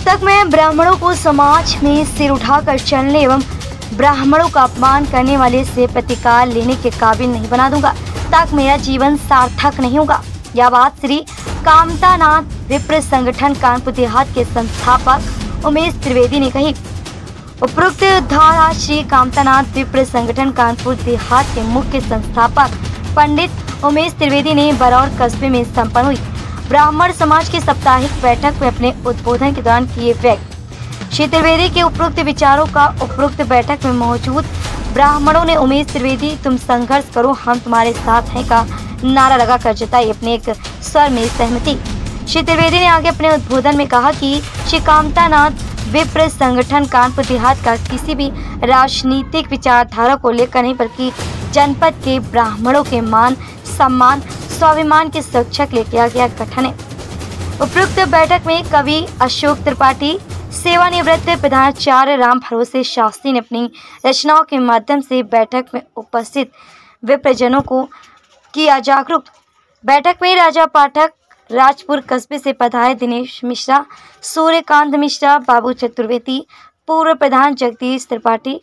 तक मैं ब्राह्मणों को समाज में सिर उठाकर चलने एवं ब्राह्मणों का अपमान करने वाले से प्रतिकार लेने के काबिल नहीं बना दूंगा, तक मेरा जीवन सार्थक नहीं होगा। यह बात श्री कामतानाथ विप्र संगठन कानपुर देहात के संस्थापक उमेश त्रिवेदी ने कही। उपरोक्त धारा श्री कामतानाथ विप्र संगठन कानपुर देहात के मुख्य संस्थापक पंडित उमेश त्रिवेदी ने बरौर कस्बे में संपन्न हुई ब्राह्मण समाज की साप्ताहिक बैठक में अपने उद्बोधन के दौरान किए व्यक्त। श्री त्रिवेदी के उपरोक्त विचारों का उपरोक्त बैठक में मौजूद ब्राह्मणों ने उमेश त्रिवेदी तुम संघर्ष करो हम तुम्हारे साथ हैं का नारा लगाकर जताई अपने एक स्वर में सहमति। श्री त्रिवेदी ने आगे अपने उद्बोधन में कहा कि श्री कामतानाथ विप्र संगठन कानपुर देहात का किसी भी राजनीतिक विचारधारा को लेकर नहीं बल्कि जनपद के ब्राह्मणों के मान सम्मान स्वाभिमान के सुरक्षा के लिए किया गया गठन है। उपरोक्त बैठक में कवि अशोक त्रिपाठी सेवानिवृत्त प्रधानाचार्य राम भरोसे शास्त्री ने अपनी रचनाओं के माध्यम से बैठक में उपस्थित विप्रजनों को किया जागरूक। बैठक में राजा पाठक राजपुर कस्बे से पधारे दिनेश मिश्रा, सूर्यकांत मिश्रा, बाबू चतुर्वेदी, पूर्व प्रधान जगदीश त्रिपाठी,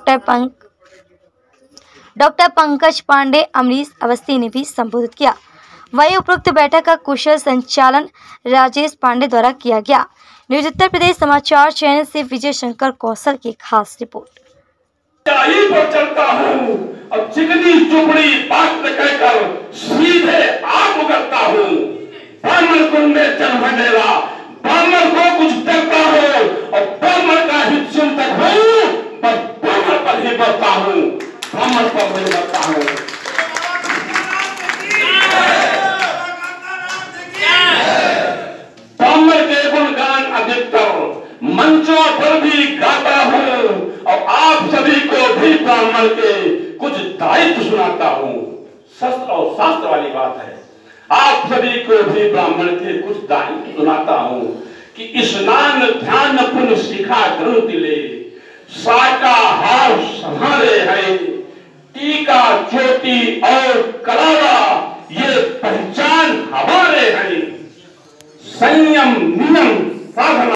डॉक्टर पंकज पांडे, अमरीश अवस्थी ने भी संबोधित किया। वहीं उपरोक्त बैठक का कुशल संचालन राजेश पांडे द्वारा किया गया। न्यूज उत्तर प्रदेश समाचार चैनल से विजय शंकर कौशल की खास रिपोर्ट। पर चलता हूँ और चिकनी चुपड़ी बात कहकर सीधे आग उगलता हूँ। ब्राह्मण कुल में जन्म लेला, ब्राह्मण को कुछ डरता हो और ब्राह्मण का हित चिंतक हूँ, पर ब्राह्मण पर ही बढ़ता हूँ, ब्राह्मण पर नहीं बढ़ता हूँ। ब्राह्मण के गुणगान अधिकतर मंचों पर भी गाता हूँ और आप सभी को भी ब्राह्मण के कुछ दायित्व सुनाता हूँ। शस्त्र और शास्त्र वाली बात है, आप सभी को भी ब्राह्मण के कुछ दायित्व सुनाता हूँ कि स्नान ध्यान पुण्य शिखा ग्रंथ ले, शाकाहार संहारे है, टीका चोटी और कलावा ये पहचान हमारे हैं। संयम नियम साधना